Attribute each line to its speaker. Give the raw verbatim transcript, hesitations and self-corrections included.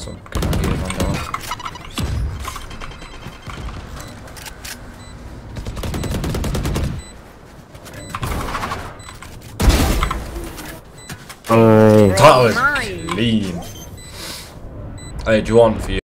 Speaker 1: so können wir gehen und da.
Speaker 2: Oh,
Speaker 1: That was clean. Hey, do you want for you?